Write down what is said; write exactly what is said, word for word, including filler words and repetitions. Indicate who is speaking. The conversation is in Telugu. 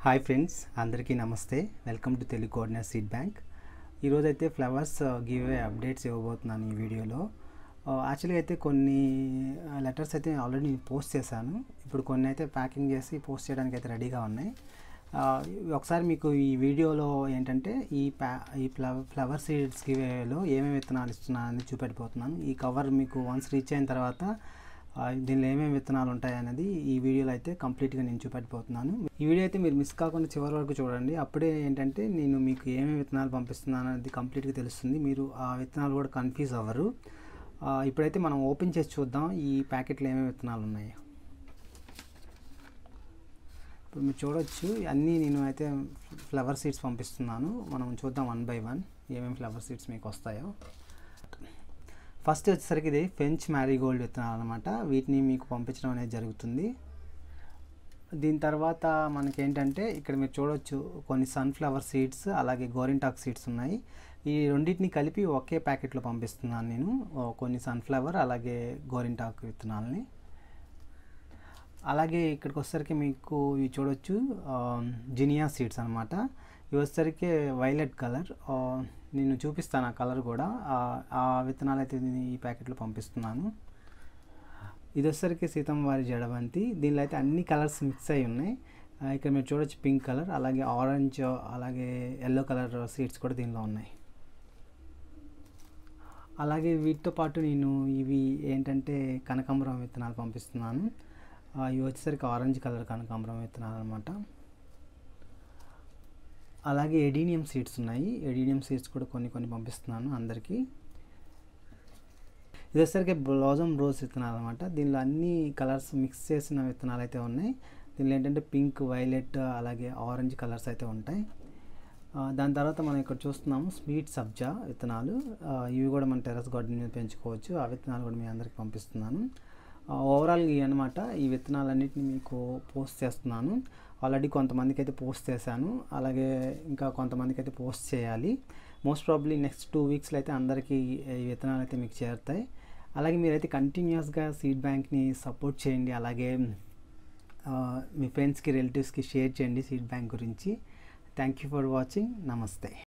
Speaker 1: హాయ్ ఫ్రెండ్స్, అందరికీ నమస్తే. Welcome to Telugu coordinate seed bank. ఈరోజు అయితే ఫ్లవర్స్ గివ్ అవే అప్డేట్స్ ఇవ్వబోతున్నాను ఈ వీడియోలో. యాక్చువల్గా అయితే కొన్ని లెటర్స్ అయితే ఆల్రెడీ నేను పోస్ట్ చేశాను. ఇప్పుడు కొన్ని అయితే ప్యాకింగ్ చేసి పోస్ట్ చేయడానికి అయితే రెడీగా ఉన్నాయి. ఒకసారి మీకు ఈ వీడియోలో ఏంటంటే ఈ ప్యా ఈ ఫ్లవర్ ఫ్లవర్ సీడ్స్ గివ్ అవేలో ఏమేమి విత్తనాలు ఇస్తున్నానని చూపెట్టిపోతున్నాను. ఈ కవర్ మీకు వన్స్ రీచ్ అయిన తర్వాత దీనిలో ఏమేమి విత్తనాలు ఉంటాయి అనేది ఈ వీడియోలో అయితే కంప్లీట్గా నేను చూపెట్టిపోతున్నాను. ఈ వీడియో అయితే మీరు మిస్ కాకుండా చివరి వరకు చూడండి. అప్పుడే ఏంటంటే నేను మీకు ఏమేమి విత్తనాలు పంపిస్తున్నాను అనేది కంప్లీట్గా తెలుస్తుంది. మీరు ఆ విత్తనాలు కూడా కన్ఫ్యూజ్ అవ్వరు. ఇప్పుడైతే మనం ఓపెన్ చేసి చూద్దాం ఈ ప్యాకెట్లో ఏమేమి విత్తనాలు ఉన్నాయి. ఇప్పుడు మీరు చూడొచ్చు, అన్నీ నేను అయితే ఫ్లవర్ సీడ్స్ పంపిస్తున్నాను. మనం చూద్దాం వన్ బై వన్ ఏమేమి ఫ్లవర్ సీడ్స్ మీకు వస్తాయో. ఫస్ట్ వచ్చేసరికి ఇది ఫెంచ్ మ్యారీగోల్డ్ విత్తనాలు అనమాట. వీటిని మీకు పంపించడం అనేది జరుగుతుంది. దీని తర్వాత మనకేంటంటే ఇక్కడ మీరు చూడొచ్చు కొన్ని సన్ఫ్లవర్ సీడ్స్ అలాగే గోరింటాక్ సీడ్స్ ఉన్నాయి. ఈ రెండింటిని కలిపి ఒకే ప్యాకెట్లో పంపిస్తున్నాను నేను. కొన్ని సన్ఫ్లవర్ అలాగే గోరింటాక్ విత్తనాలని. అలాగే ఇక్కడికి వచ్చేసరికి మీకు ఇవి చూడొచ్చు జినియా సీడ్స్ అనమాట. ఇవి వచ్చేసరికి వైలెట్ కలర్. నేను చూపిస్తాను ఆ కలర్ కూడా. ఆ విత్తనాలు అయితే ఈ ప్యాకెట్లో పంపిస్తున్నాను. ఇది వచ్చేసరికి సీతం వారి జడబంతి. దీనిలో అయితే అన్ని కలర్స్ మిక్స్ అయి ఉన్నాయి. ఇక్కడ మీరు చూడొచ్చు పింక్ కలర్ అలాగే ఆరెంజ్ అలాగే ఎల్లో కలర్ సీడ్స్ కూడా దీనిలో ఉన్నాయి. అలాగే వీటితో పాటు నేను ఇవి ఏంటంటే కనకాంబరం విత్తనాలు పంపిస్తున్నాను. ఇవి వచ్చేసరికి ఆరెంజ్ కలర్ కనకాంబరం విత్తనాలు అనమాట. అలాగే ఎడీనియం సీడ్స్ ఉన్నాయి. ఎడీనియం సీడ్స్ కూడా కొన్ని కొన్ని పంపిస్తున్నాను అందరికీ. ఇది వచ్చేసరికి బ్లాజమ్ రోజ్ విత్తనాలు అనమాట. దీనిలో అన్ని కలర్స్ మిక్స్ చేసిన విత్తనాలు అయితే ఉన్నాయి. దీనిలో ఏంటంటే పింక్, వైలెట్ అలాగే ఆరెంజ్ కలర్స్ అయితే ఉంటాయి. దాని తర్వాత మనం ఇక్కడ చూస్తున్నాము స్వీట్ సబ్జా విత్తనాలు. ఇవి కూడా మన టెర్రస్ గార్డెన్ మీద పెంచుకోవచ్చు. ఆ విత్తనాలు కూడా మీ అందరికీ పంపిస్తున్నాను. ఓవరాల్ ఇవి అనమాట. ఈ విత్తనాలన్నింటినీ మీకు పోస్ట్ చేస్తున్నాను. ఆల్రెడీ కొంతమందికి అయితే పోస్ట్ చేశాను, అలాగే ఇంకా కొంతమందికి అయితే పోస్ట్ చేయాలి. మోస్ట్ ప్రాబ్లీ నెక్స్ట్ టూ వీక్స్లో అయితే అందరికీ ఈ విత్తనాలు అయితే మీకు చేరుతాయి. అలాగే మీరైతే కంటిన్యూస్గా సీడ్ బ్యాంక్ని సపోర్ట్ చేయండి. అలాగే మీ ఫ్రెండ్స్కి, రిలేటివ్స్కి షేర్ చేయండి సీడ్ బ్యాంక్ గురించి. Thank you for watching. నమస్తే.